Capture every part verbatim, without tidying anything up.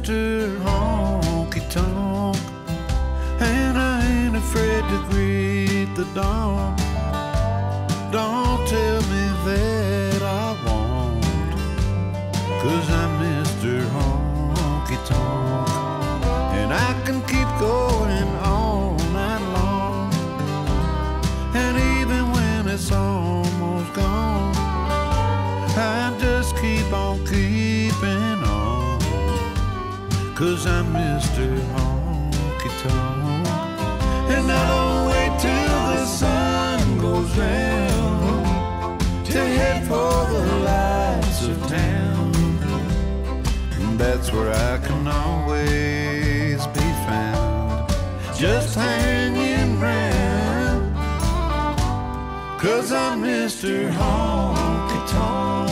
Mister Honky Tonk, and I ain't afraid to greet the dawn. Don't tell me that I won't, 'cause I'm Mister Honky Tonk, and I can keep going all night long. And even when it's almost gone, I just keep on keeping on, 'cause I'm Mister Honky Tonk. And I don't wait till the sun goes down to head for the lights of town. That's where I can always be found, just hanging round, 'cause I'm Mister Honky Tonk.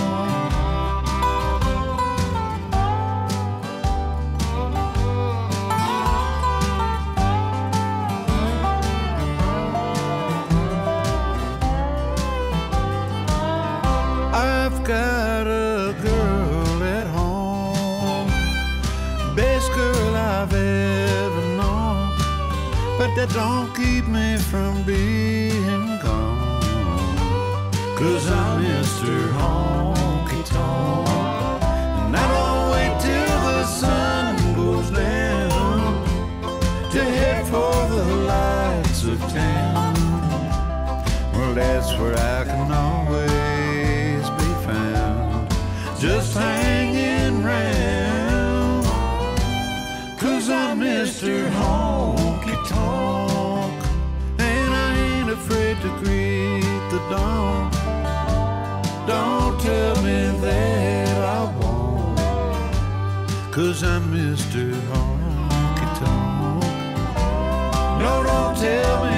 I've got a girl at home, best girl I've ever known, but that don't keep me from being gone, 'cause I'm Mister Honky Tonk. And I don't wait till the sun goes down to head for the lights of town. Well, that's where I can always be found, just hanging round, 'cause I'm Mister Honky Tonk, and I ain't afraid to greet the dawn. Don't tell me that I won't, 'cause I'm Mister Honky Tonk. No, don't tell me